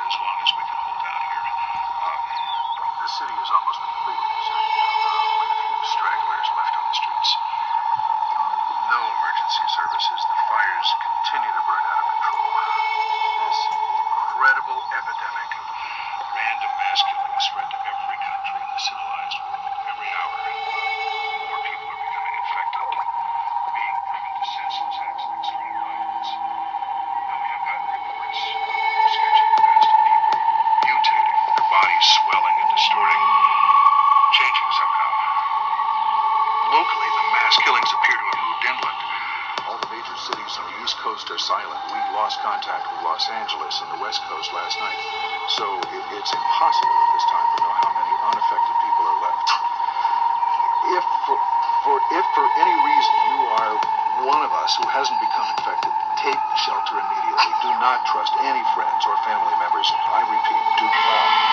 as long as we can hold out here. The city is almost completely deserted now. There are only a few stragglers left on the streets. No emergency services. The fires continue to burn out of control. This incredible epidemic of random mass killing has spread to every country in the civilized world. Every hour, more people are becoming infected, being driven to senseless acts of extreme violence. Now we have gotten reports of sketchy events of people mutating, their bodies swelling and distorting, changing somehow. Locally, the mass killings appear to have moved inland. All the major cities on the East Coast are silent. We lost contact with Los Angeles and the West Coast last night. So it's impossible at this time to know how many unaffected people are left. If for any reason you are one of us who hasn't become infected, take shelter immediately. Do not trust any friends or family members. I repeat, do not.